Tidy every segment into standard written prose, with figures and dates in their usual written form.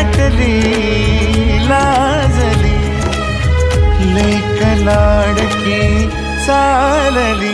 पेटली लाजली लेक लाडकी चालली.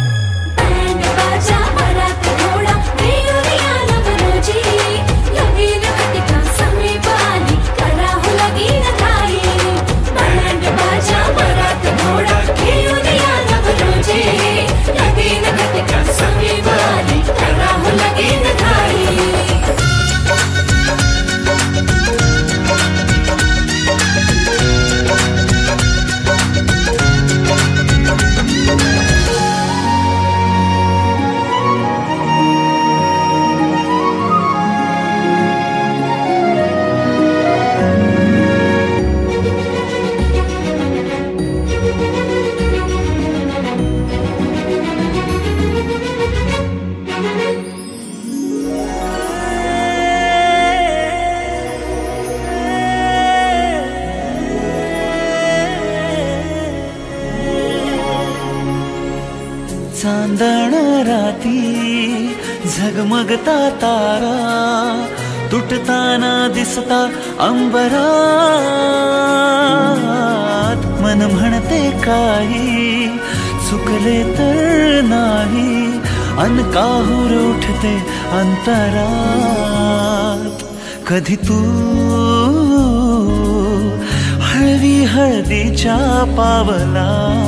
चांदण राती झगमगता तारा तुटताना दिसता अंबरात. मन म्हणते काही चुकले तर नाही अन काहूर उठते अंतरात. कधी तू हळवी हळदीच्या पावला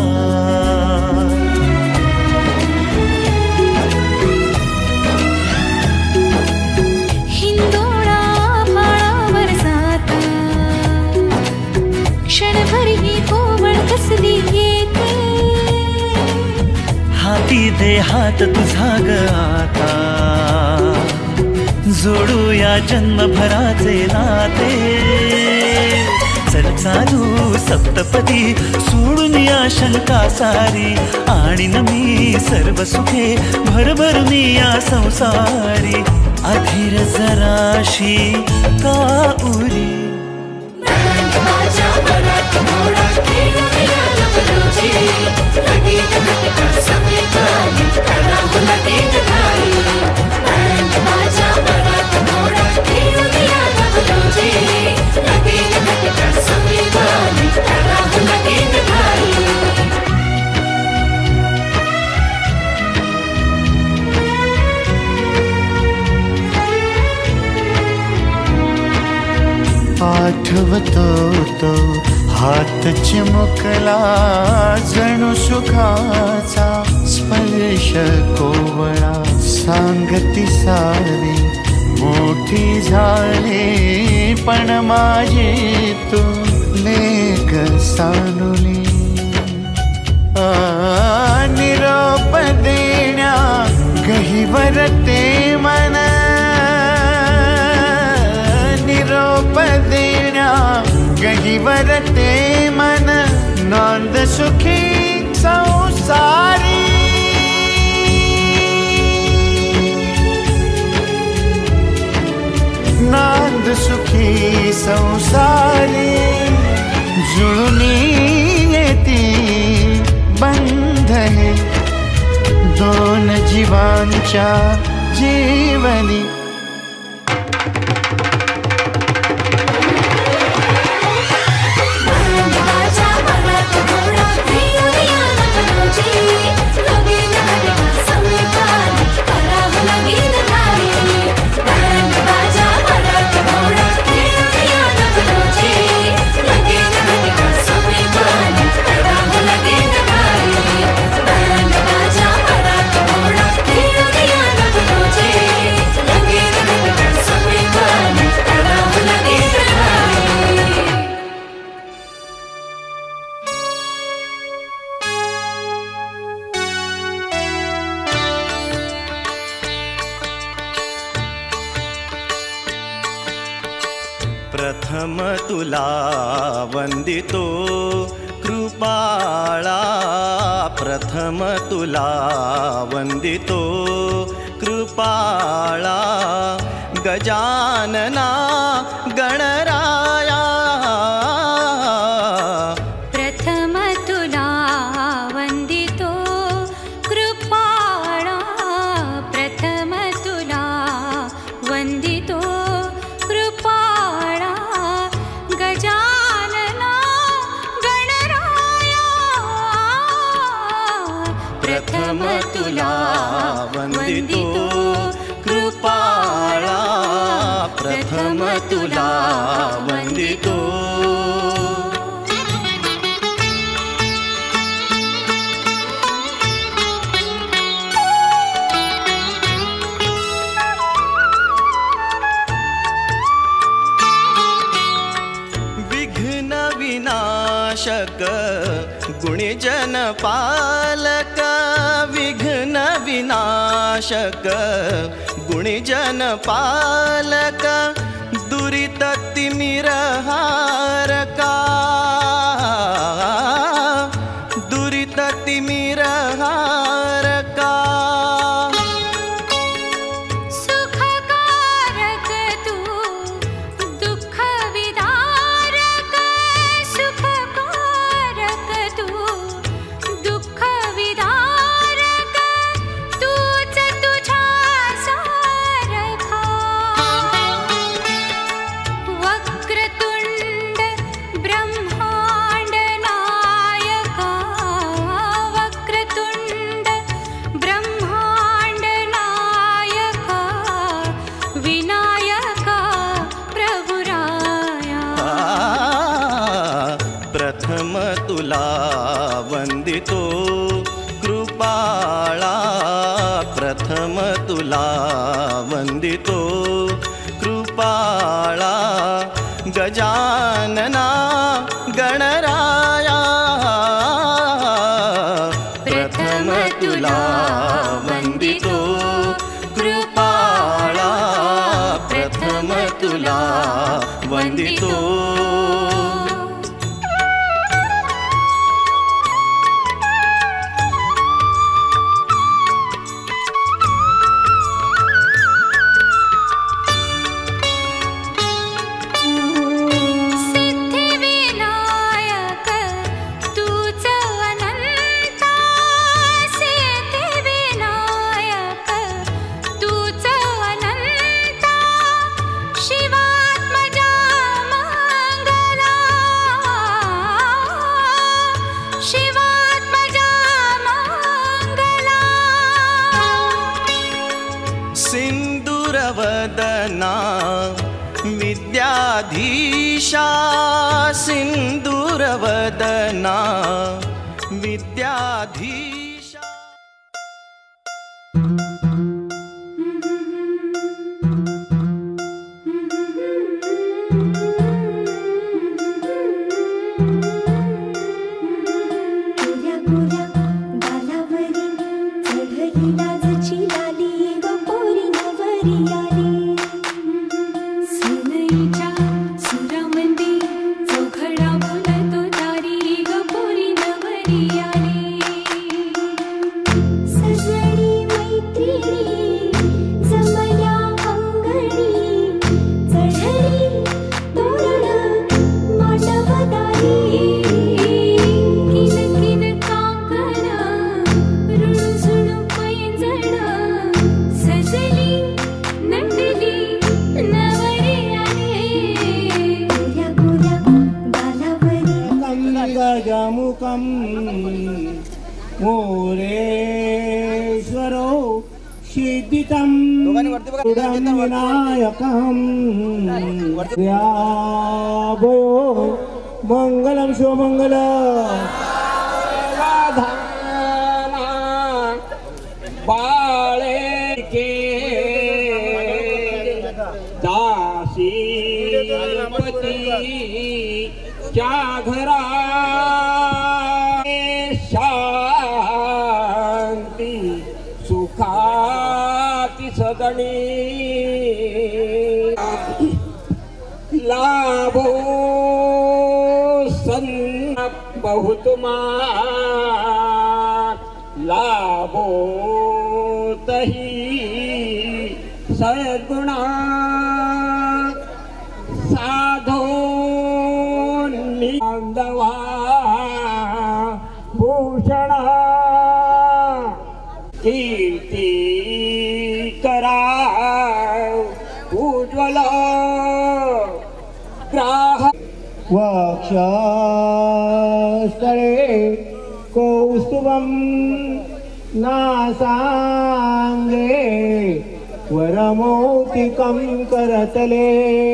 हाती दे हात तुझा ग आता जोडूया जन्मभराचे नाते. चल चालू सप्तपदी सोडून या शंका सारी आणि न मी सर्व सुखे भरभरून या संसारी. अधीर जराशी का उरी आठवतो तो हात चिमुकला जणू सुखाचा स्पर्श कोवळा. सांगती सारी मोठी झाली पण माझी तू लेक सानुली. निरोप देण्या गहिवर ते मन निरोप देण्या गहिवर ते मन नांद सुखी संसारी. नांद सुखी संसारी जुळूनी येती बंधने दोन जीवांच्या जीवनी. प्रथम तुला वंदितो कृपाळा. प्रथम तुला वंदितो कृपाळा. गजानना गणराया. प्रथम तुला वंदितो कृपाळा. प्रथम तुला वंदितो कृपाळा. प्रथम तुला वंदितो कृपाळा प्रथम तुला वंदितो विनाशक गुणजन पालक विघ्न विनाशक गुणजन पालक दुरित तिमिरहारका दुरित तिमिरहारका प्रथम तुला वंदितो कृपाळा प्रथम तुला वंदितो कृपाळा गजानना गणराया प्रथम तुला वंदितो कृपाळा प्रथम तुला वंदितो सिंदूरवदना विद्याधीशा सिंदूरवदना विद्याधीशा गजामुखं मोरेश्वरो सिद्धितं विनायकं द्याभयो मंगलं शिवमंगलं बाळे के दासीपती क्या घरा शांती सुखाती सदणी लाभो सन्न बहुतमा लाभो तही सद्गुणा साधो निंदवा भूषण कीर्ती करा उज्ज्वल ग्राह वक्षस्थळे कौस्तुभं नासांगे वरमौक्तिकं करतले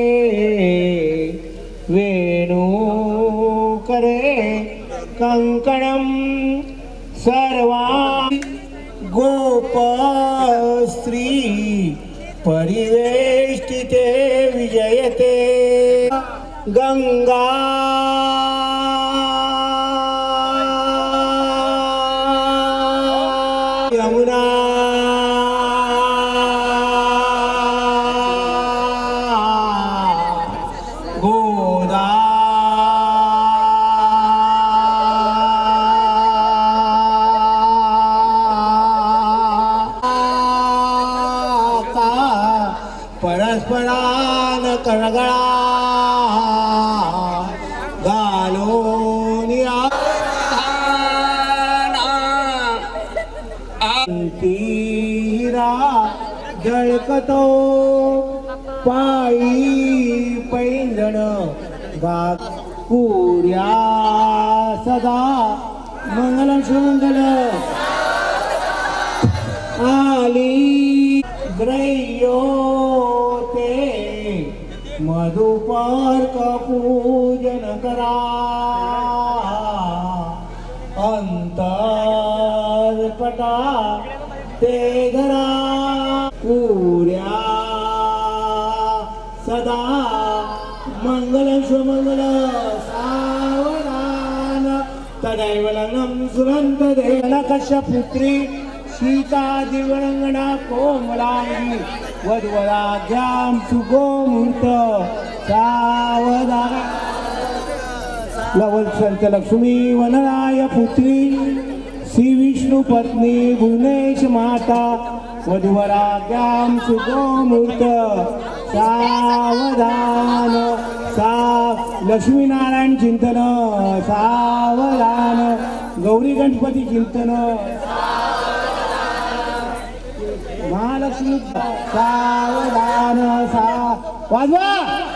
वेणुकरे कंकणं सर्वा गोपस्त्री परिवेष्टिते विजयते गंगा यमुना गोदा परस्परान करगळा तीरा जळकतो पायी पैंजण गा पुर्या सदा मंगल सुमंगल आली ग्रह्योते मधुपर्क पूजन करा अंतरपटा ते धरा पुर्या सदा मंगल सुमंगल सावधान तदैव लग्नं सुरंत देवलकस्य पुत्री सीता दिवरंगणा कोमलांगी वधवराज्ञां सुगोमूर्त सावधान लवल संत लक्ष्मी वनराय पुत्री श्री विष्णु पत्नी भुवनेश माता वधुवराज्ञां सुगोमूर्त सावधान सा लक्ष्मीनारायण चिंतन सावधान गौरी गणपती चिंतन महालक्ष्मी सावधान सा वाजवा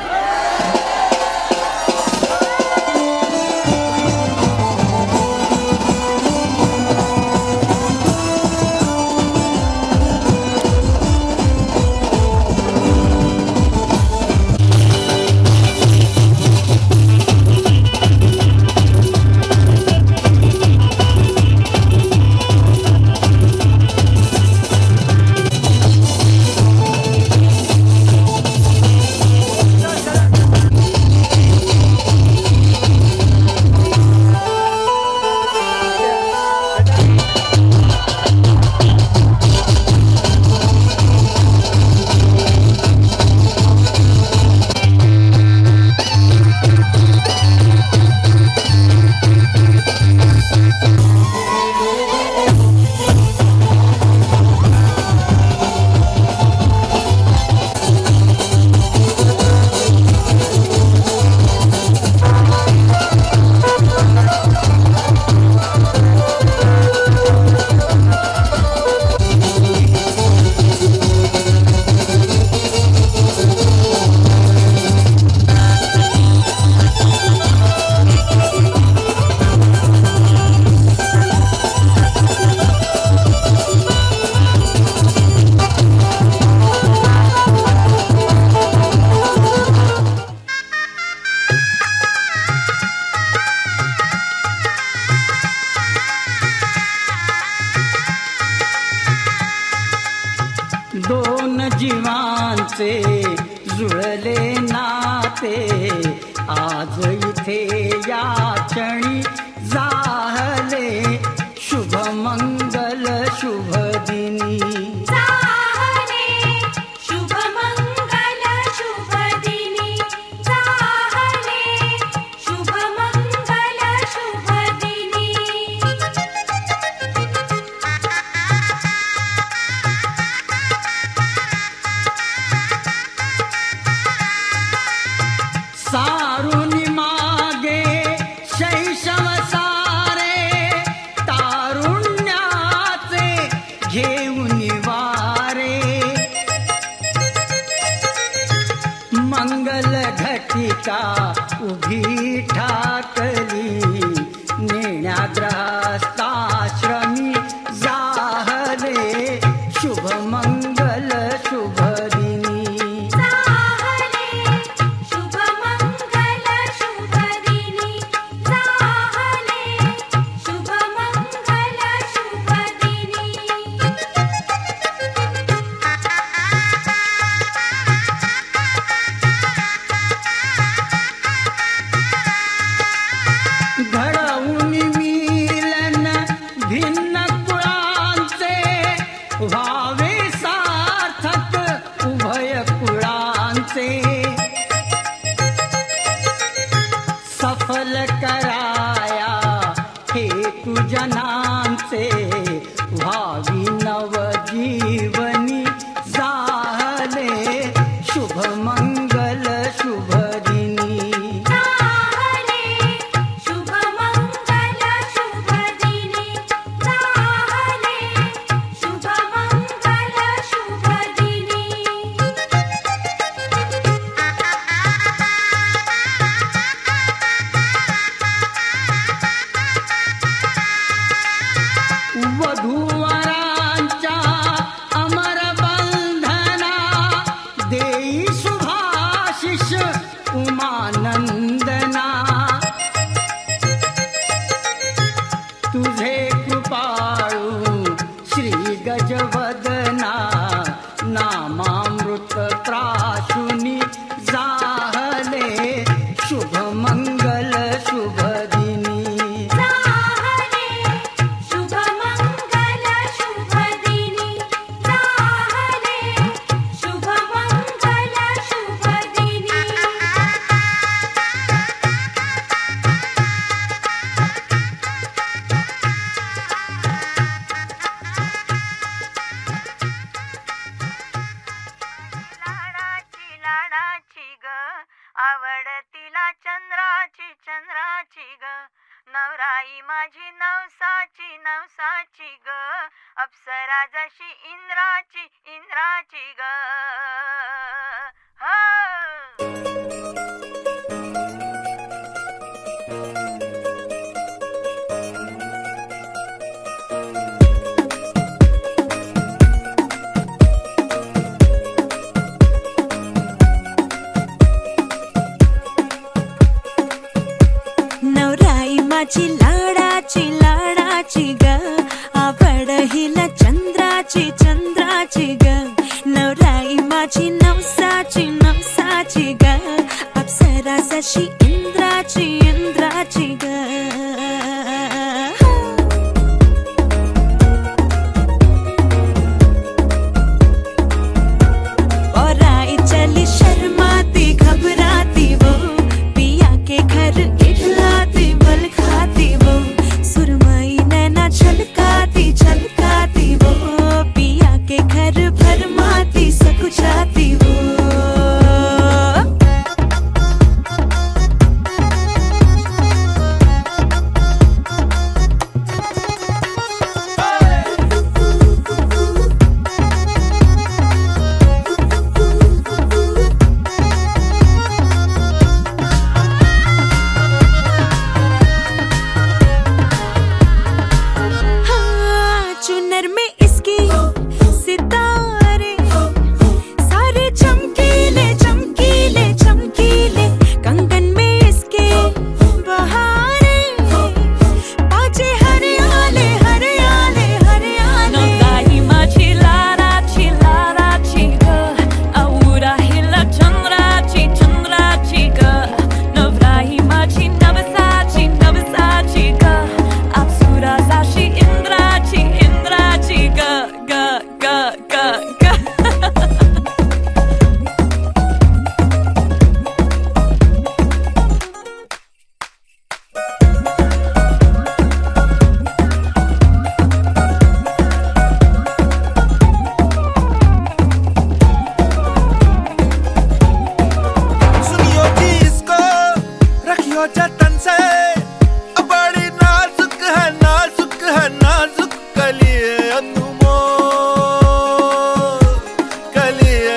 दोन जीवांचे जुळले नाते आज इथे या क्षणी जाहले शुभ मंगल शुभ दिनी सारुनी मागे शैशव सारे तारुण्याचे घेऊन वारे मंगल घटिका उभी ठाकली नेण्याग्रस्ताश्रमी जा सफल कराया हेतु जनांचे भावी नव जीवनी जाहले शुभ मंगल शुभ दिनी जाहले शुभ मंगल शुभ दिनी जाहले शुभ मंगल शुभ दिनी वधूवरांच्या अमर बंधना देई शुभाशिष उमानंदना तुझे कृपाळू श्री गजवदना नामामृत प्राशुनी जाहले शुभ मंगल शुभ दिनी जाहले शुभ मंगल शुभ दिनी जाहले शुभ मंगल शुभ दिनी लाडाची लाडाची ग आवडतीला चंद्राची चंद्राची ग नवराई माझी नवसाची नवसाची ग अप्सरा जशी इंद्राची इंद्राची ग हा नवराई माझी लाडाची लाडाची ग आवड हिला चंद्राची चंद्राची ग नवराई माझी नवसाची नवसाची ग अप्सरा जशी इंद्राची इंद्राची ग और आई चली शर्माती घबराती वो पिया के घर इठलाती बल खाती वो सुरमई नैना छलकाती छलकाती वो पिया के घर भरमाती सकुचाती वो हाँ, चुनर में इसकी सितारे सारे चमकीले चमकीले चमकीले कंगन में इसके बहारे बाजे हरियाले हरियाले हरियाले नवराई माझी लाडाची लाडाची ग आवडा हिला चंद्राची चंद्राची ग नवराई माझी नवसाची नवसाची ग अप्सरा जशी इंद्राची इंद्राची ग ग ग ग ग सुनियो जी इसको रखियो जतन से बड़ी नाजुक है नाजुक है नाजुक कलिए अनमोल कलिए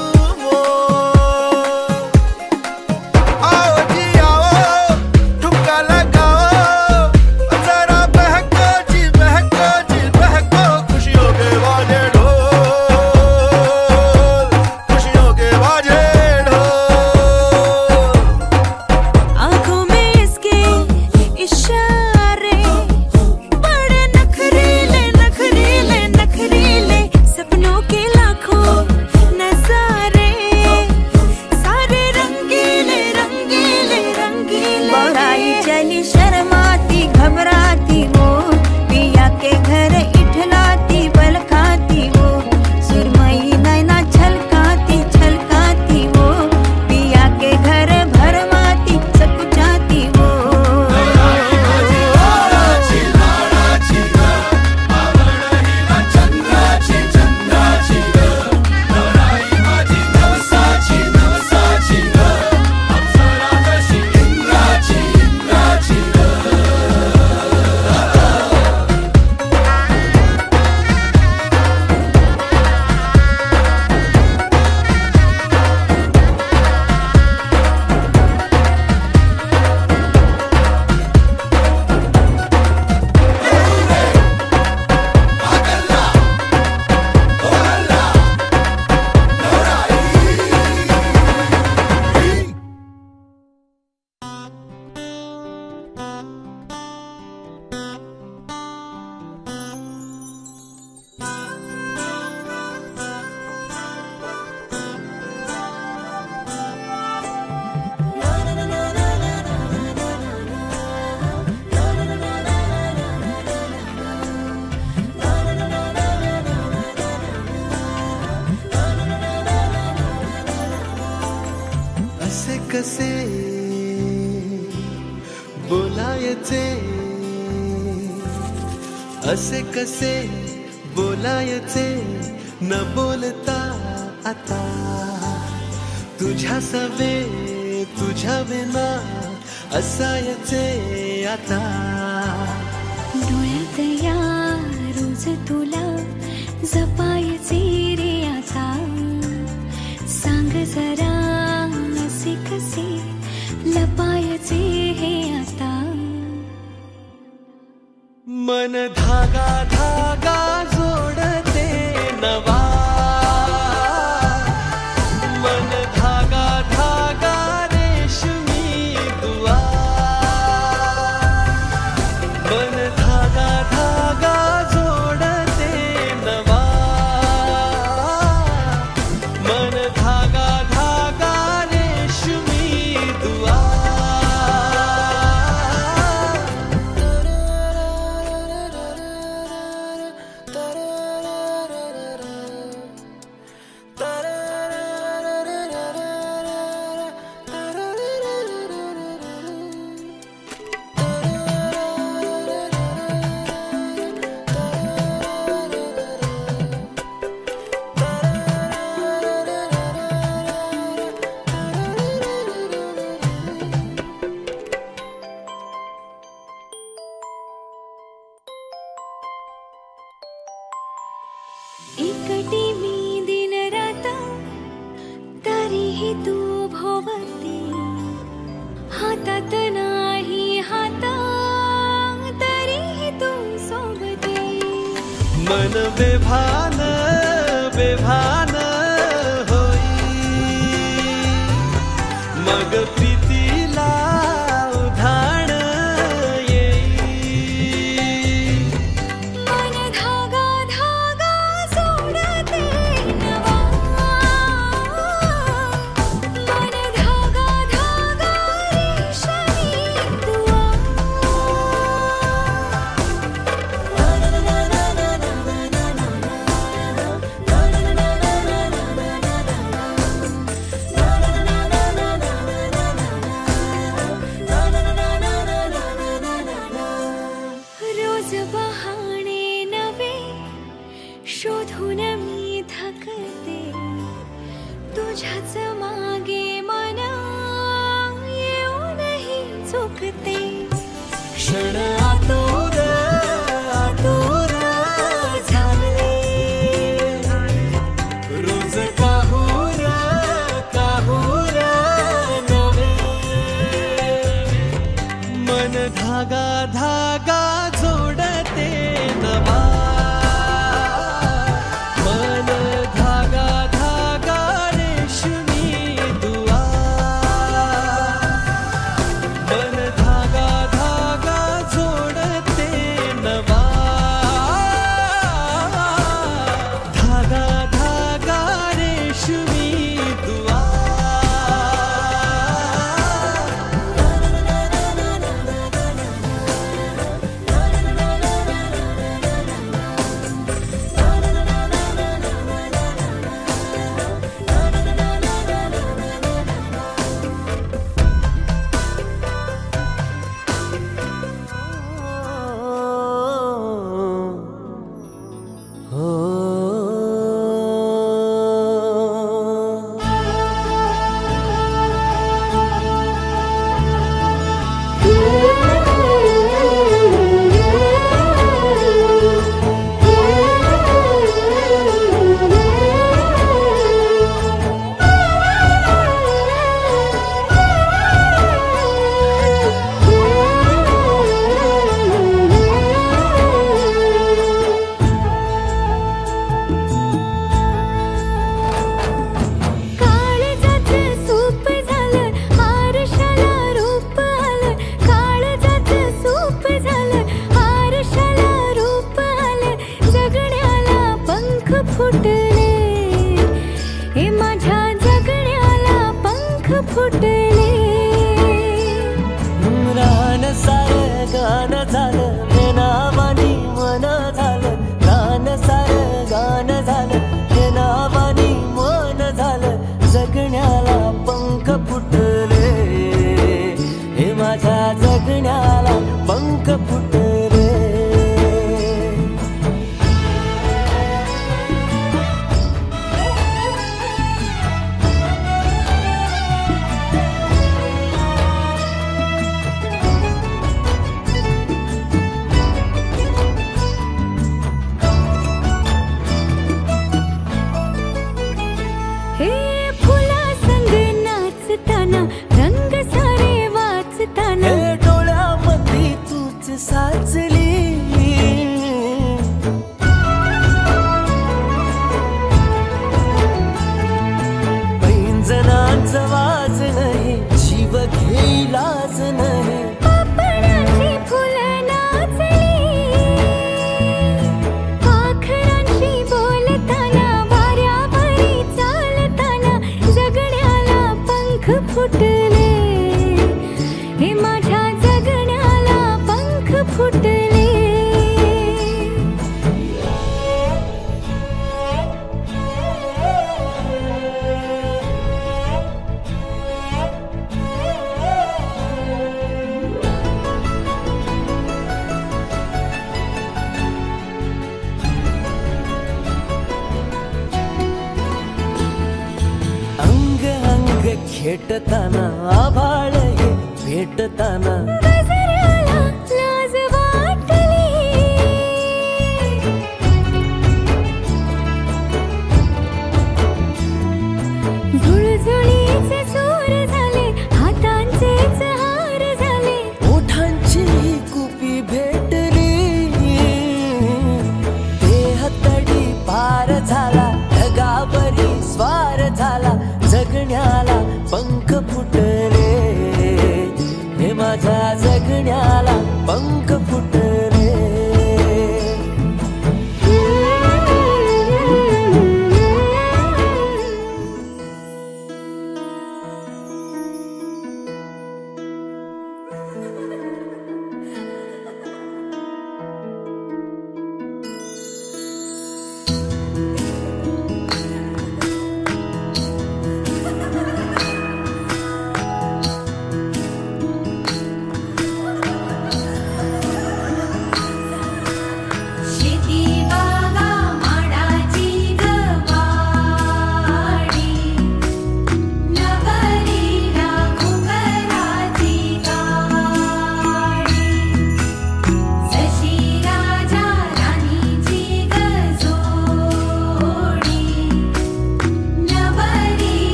अनमोल आओ जी आओ ठुमका लगाओ जरा बहको जी बहको जी बहको खुशियों के बाजे ढोल खुशियों के बाजे ढोल आँखों में इसके बोलायचे असे कसे बोलायचे न बोलता आता तुझ्या सवे तुझ्या विना असायचे आता डोळ्यात या रोज तुला जपायचे रे आता सांग जरा असे कसे लपायचे हे आता मन धागा धागा जोडते नवा मन धागा धागा रेशमी दुआ मन धागा धागा जोडते नवा मन धागा धागा रेशमी दुआ एकटी मी दिन रात तरीही तू भोवती हातात नाही हात तरीही तू सोबती मन बेभान बेभान होई मग प्रीतीला उधाण येई मन धागा धागा सोडते नवा मन धागा धागा रेशमी दुआ रोज बहाणे नवे शोधून मी थकते तुझ्याच मागे मन येऊनही चुकते क्षण आतुर आतुर झाले रोज काहूर काहूर नवे मन धागा धागा जोडते नवा मन धागा धागा रेशमी दुआ मन धागा धागा जोडते नवा धागा धागा रेशमी दुआ इलाज नाही. पापणाची फुलं नाचली, पाखरांशी बोलताना, वाऱ्यावरी चालताना जगण्याला पंख फुटले, हे माझ्या जगण्याला पंख फुटले. अंग अंग खेटताना आभाळ हे भेटताना गजऱ्याला लाज वाटली, झुळझुळीचे सूर झाले, हातांचेच हार झाले. ओठांची कुपी भेटली, देह तडी पार झाला, ढगावरी स्वार झाला, जगण्याला पंख फुटले, हे माझ्या जगण्याला पंख फुटले.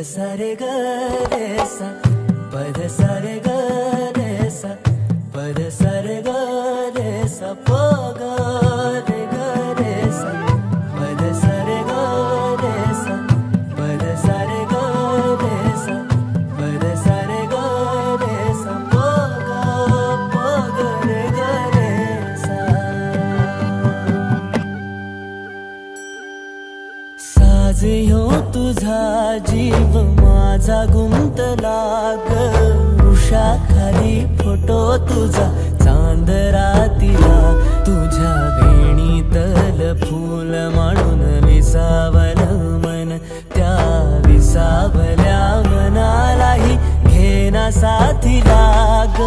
सा रे ग रे सा पद सा रे ग रे सा पद सा रे ग रे सा प ग रे ग रे सा पद सा रे ग रे सा पद सा रे ग रे सा पद सा रे ग रे सा प ग रे ग रे सा साज ह्यो तुझा जीव माझा गुंतला ग उषा खाली फोटो तुझा चांद रातीला तुझ्या वेणीतल फूल म्हणून विसावल मन त्या विसावल्या मनालाही घेना साथीला ग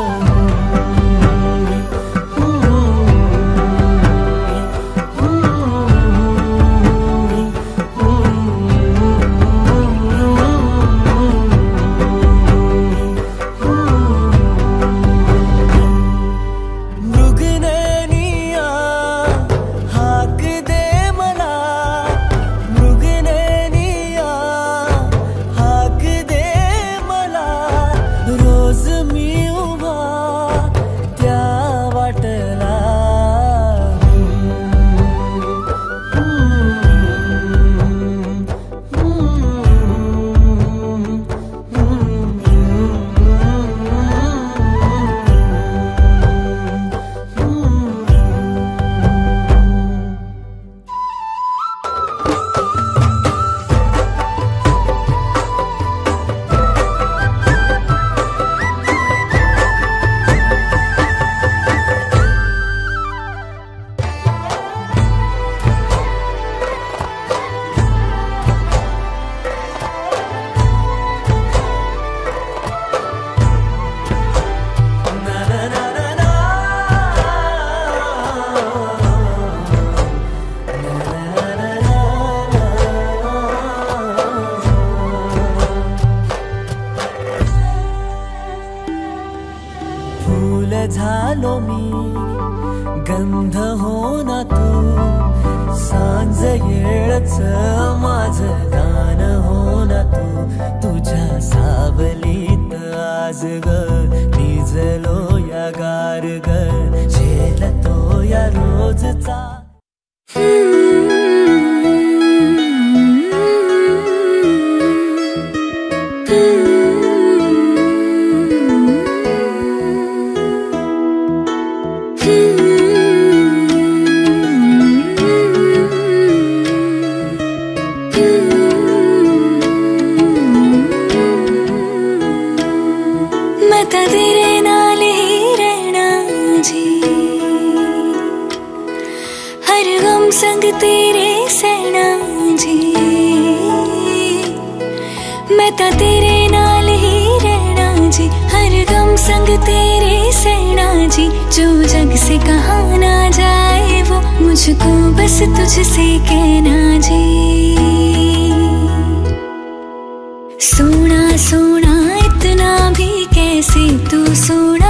झालो मी गंध हो ना तू सांज येळच माझं गान हो ना तू तुझ्या सावलीत आज ग निजलो या गार ग झेलतो या रोजचा संग तेरे सहना जी मैं ता तेरे नाल ही रहना जी हर गम संग तेरे सहना जी जो जग से कहा ना जाए वो मुझको बस तुझसे कहना जी सोना सोना इतना भी कैसे तू सोना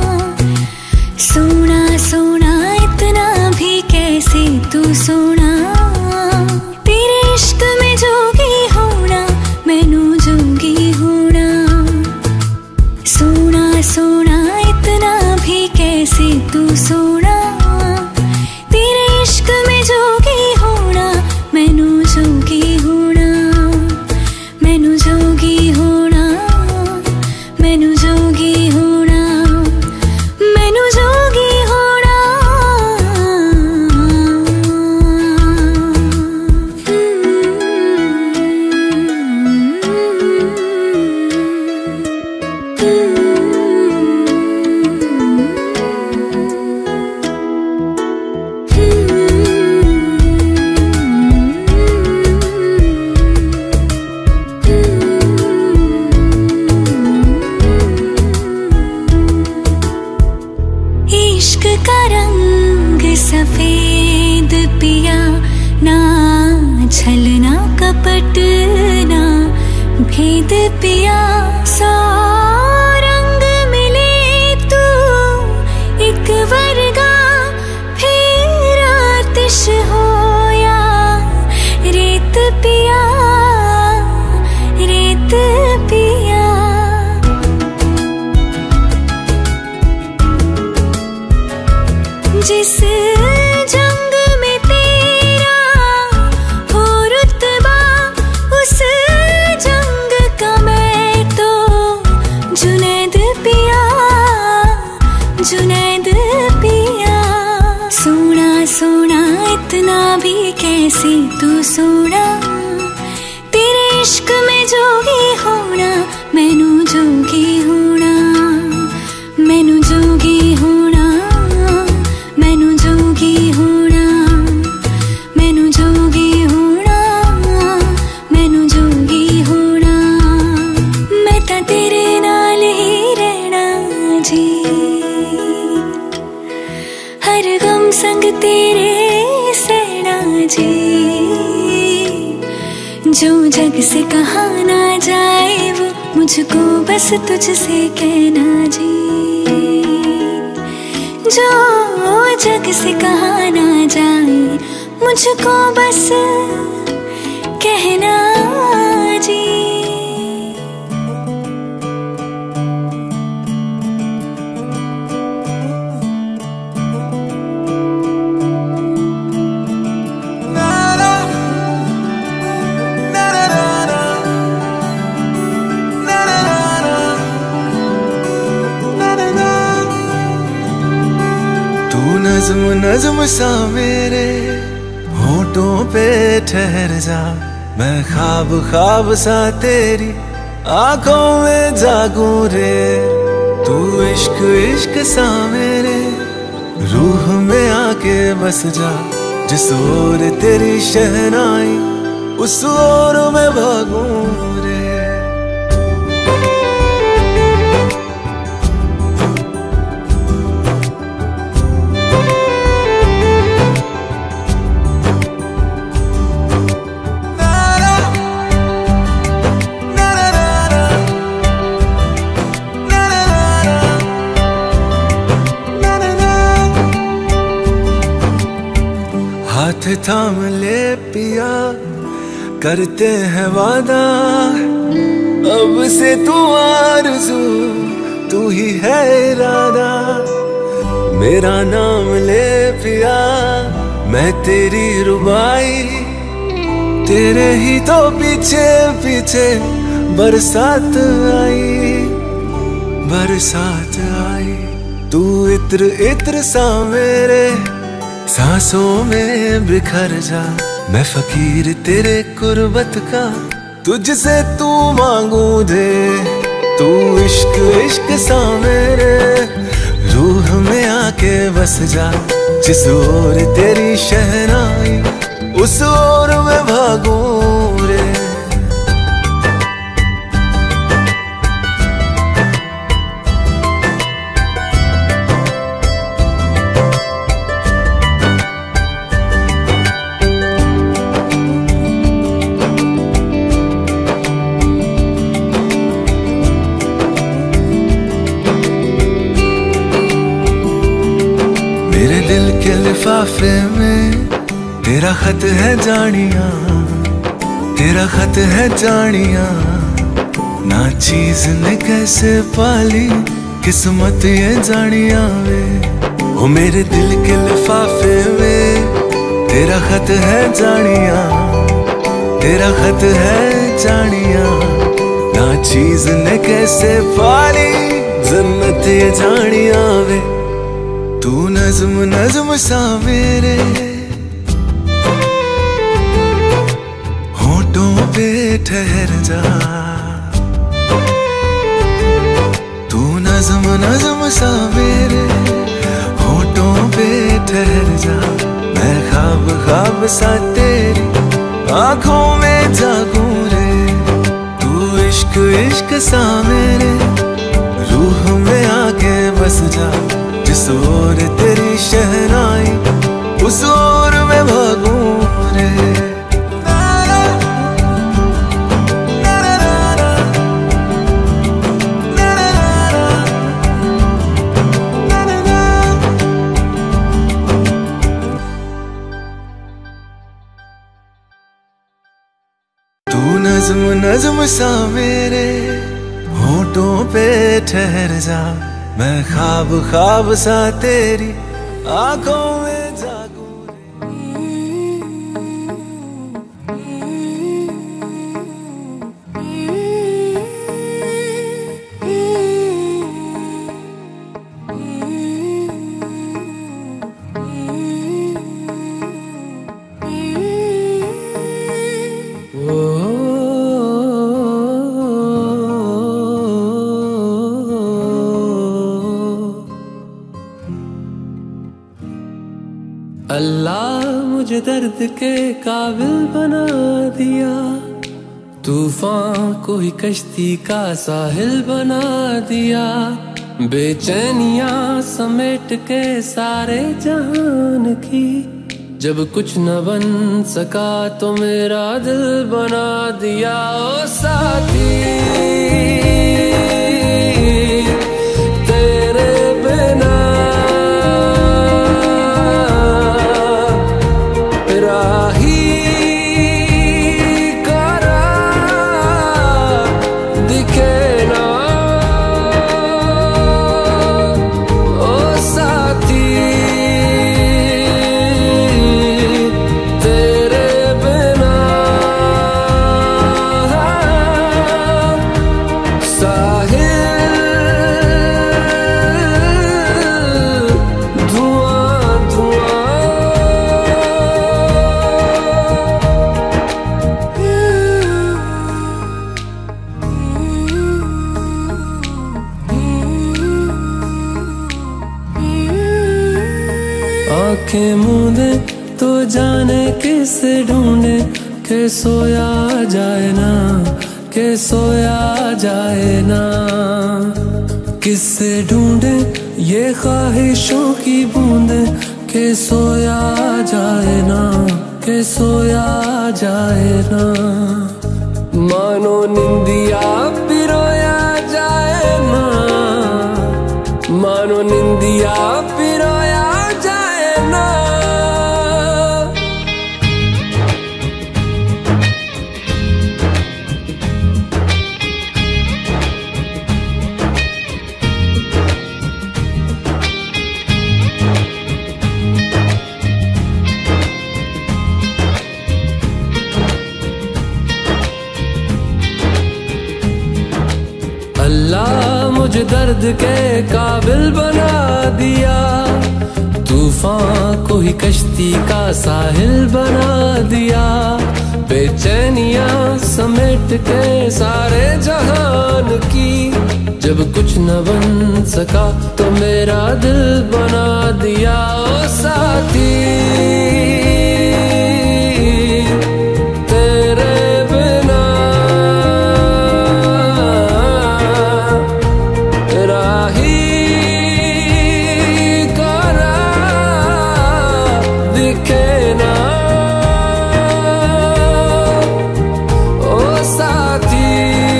सोना सोना इतना भी कैसे तू सोना तेरे इश्क में जोगी होना मैनू जोगी होना सोना सोना इतना भी कैसे तू सोना तेरे इश्क में जोगी होना मैनू जोगी होना मैनू जोगी होना मैनू जोगी होना मैनू जोगी होना इश्क का रंग सफेद पिया ना छलना कपट ना भेद पिया सौ रंग मिले तू एक वर्गा फिर आतिश होया रेत पिया रे जुनैद पिया सोना सोना इतना भी कैसे तू सोना तेरे इश्क में जोगी होना मैनू जोगी होना मैनू जोगी होना मैनू जोगी होना मैनू जोगी होना मैनू जोगी होना मैं तां तेरे नाल ही रहना जी हर गम संग तेरे सहना जी जो जग से कहा ना जाए वो मुझको बस तुझसे कहना जी जो जग से कहा ना जाए मुझको बस कहना जी नज़्म नज़्म सा मेरे होठों पे ठहर जा मैं ख्वाब ख्वाब सा तेरी आंखों में जागूं रे तू इश्क इश्क सा मेरे रूह में आके बस जा जिस ओर तेरी शहनाई उस ओर में भागूं रे हाथ थाम ले पिया करते हैं वादा अब से तू आरज़ू तू ही है इरादा मेरा नाम ले पिया मैं तेरी रुबाई तेरे ही तो पीछे पीछे बरसात आई तू इत्र इत्र सा मेरे सांसों में बिखर जा मैं फकीर तेरे कुर्बत का तुझसे तू मांगू दे तू इश्क इश्क सा मेरे रूह में आके बस जा जिस ओर तेरी शहनाई उस ओर में भागू रे लिफाफे में तेरा खत है जानिया तेरा खत है जानिया ना चीज ने कैसे पाली किस्मत ये जानिया वे हो मेरे दिल के लिफाफे में तेरा खत है जानिया तेरा खत है जानिया ना चीज ने कैसे पाली जन्नत ये जानिया वे तू नज़्म नज़्म सा मेरे होठों पे ठहर जा तू नज़्म नज़्म सा मेरे होठों पे ठहर जा मैं ख्वाब ख्वाब सा तेरी आंखों में जागूं रे तू इश्क इश्क सा मेरे रूह में आके बस जा जिस ओर तेरी शहनाई उस ओर में भागूं रे तू नज़्म नज़्म सा मेरे होठों पे ठहर जा मैं ख्वाब ख्वाब सा तेरी आंखों में जागूं रे अल्लाह मुझे दर्द के काबिल बना दिया, तूफान को ही कश्ती का साहिल बना दिया, बेचैनियां समेट के सारे जहान की, जब कुछ न बन सका तो मेरा दिल बना दिया। ओ साथी तेरे बिना राही करा दिखे ना। ओ साथी तेरे बिना साहिल धुआं धुआं। आंखें मूंदे तो जाने किसे ढूंढे, के सोया जाए ना, के सोया जाए ना। किससे ढूंढे ये ख्वाहिशों की बूंदे, के सोया जाए ना, के सोया जाए ना। मानो निंदिया पिरोया जाए ना, मानो निंदिया पिरोया जाए ना। अल्लाह मुझे दर्द के काबिल बना दिया, तूफान को ही कश्ती का साहिल बना दिया, बेचैनियां समेट के सारे जहान की, जब कुछ न बन सका तो मेरा दिल बना दिया। ओ साथी तेरे बिना राही करा दिखे ना। ओ साथी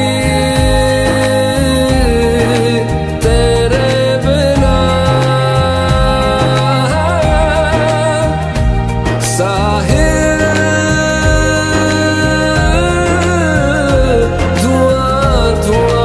तेरे बिना साहिल धुआं धुआं।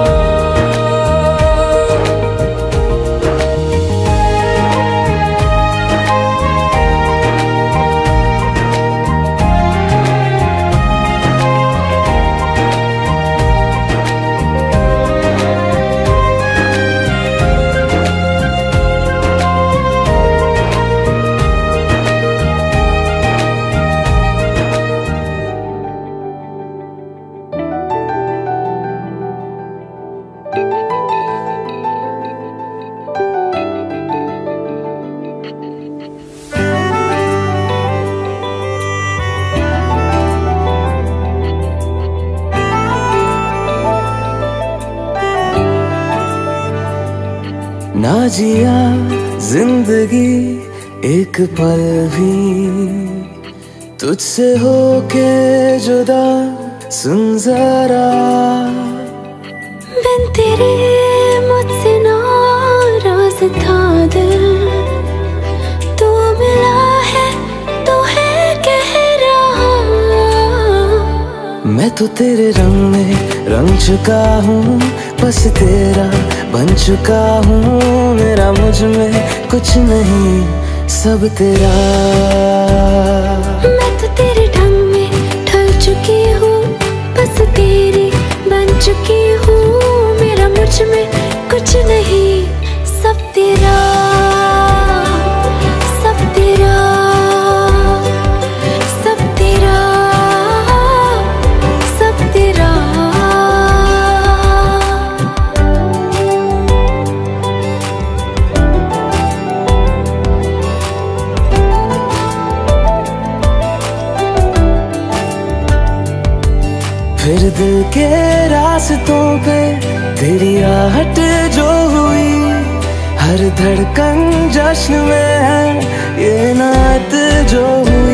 ना जिया जिंदगी एक पल भी तुझसे होके जुदा, सुन जरा बिन तेरे मुझसे नाराज था दिल, तू मिला है तो है कह रहा। मैं तो तेरे रंग में रंग चुका हूँ, बस तेरा बन चुका हूँ। मेरा मुझ में कुछ नहीं, सब तेरा। मैं तो तेरे ढंग में ढल चुकी हूँ, बस तेरी बन चुकी हूँ। मेरा मुझ में कुछ नहीं, सब तेरा, सब तेरा, सब तेरा, सब तेरा। दिल के रास्तों पे तेरी आहट जो हुई, हर धड़कन जश्न में है ये नात जो हुई।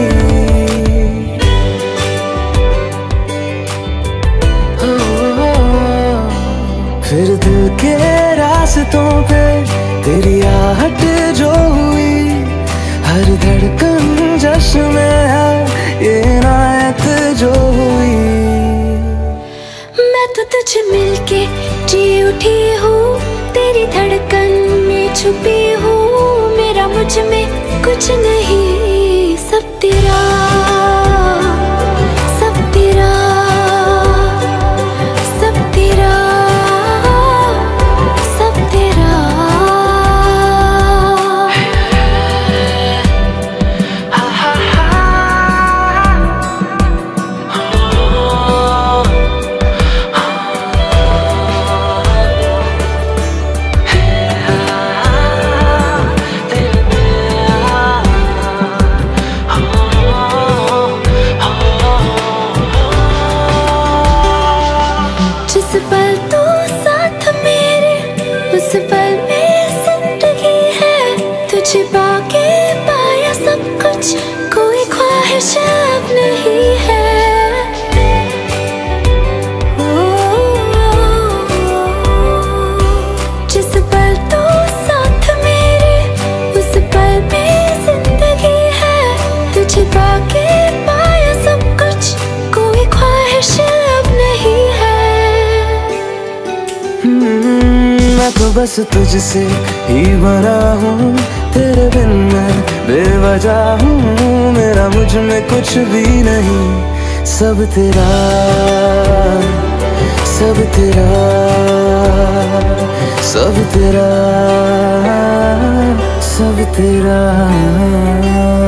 फिर दिल के रास्तों पे तेरी आहट जो हुई, हर धड़कन जश्न में है ये नात जो हुई। मैं तो तुझे मिलके जी उठी हूँ, तेरी धड़कन में छुपी हूँ। मेरा मुझ में कुछ नहीं, सब तेरा, सब तेरा, सब तेरा, सब तेरा। जिस पल तू साथ मेरे, उस पल में जिंदगी है। तुझे पाके पाया सब कुछ, कोई ख्वाहिश अब नहीं है। जिस पल तू साथ मेरे, उस पल में जिंदगी है। तुझे पाके पाया सब कुछ, कोई ख्वाहिश अब नहीं है। मैं तो बस तुझसे ही भरा हूँ, तेरे बिन मैं बेवजह हूँ। मेरा मुझ में कुछ भी नहीं, सब तेरा, सब तेरा, सब तेरा, सब तेरा।